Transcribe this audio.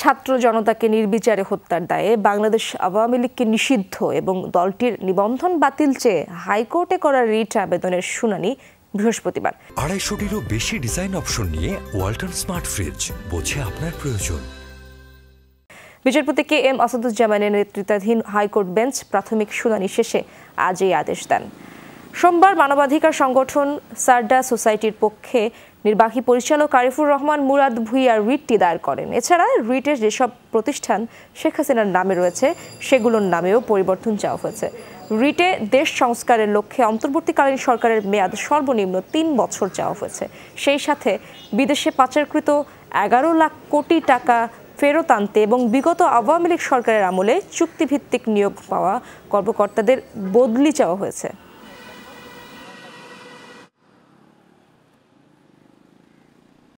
ছাত্র জনতাকে নির্বিচারে হত্যার দায়ে বাংলাদেশ আওয়ামী লীগকে নিষিদ্ধ এবং দলটির নিবন্ধন বাতিল চেয়ে হাইকোর্টে করা রিট আবেদনের শুনানি বৃহস্পতিবার। 250-টিরও বেশি ডিজাইন অপশন নিয়ে ওয়ালটন স্মার্ট ফ্রিজ, বোঝে আপনার প্রয়োজন। বিচারপতি কে এম আসাদুজ্জামানের নেতৃত্বাধীন হাইকোর্ট বেঞ্চ প্রাথমিক শুনানি শেষে আজ এই আদেশ দেন। সোমবার মানবাধিকার সংগঠন সারডা সোসাইটির পক্ষে নির্বাহী পরিচালক আরিফুর রহমান মুরাদ ভুঁইয়া রিটটি দায়ের করেন। এছাড়া রিটের যেসব প্রতিষ্ঠান শেখ হাসিনার নামে রয়েছে সেগুলোর নামেও পরিবর্তন চাওয়া হয়েছে। রিটে দেশ সংস্কারের লক্ষ্যে অন্তর্বর্তীকালীন সরকারের মেয়াদ সর্বনিম্ন 3 বছর চাওয়া হয়েছে। সেই সাথে বিদেশে পাচারকৃত 11 লাখ কোটি টাকা ফেরত আনতে এবং বিগত আওয়ামী লীগ সরকারের আমলে চুক্তিভিত্তিক নিয়োগ পাওয়া কর্মকর্তাদের বদলি চাওয়া হয়েছে।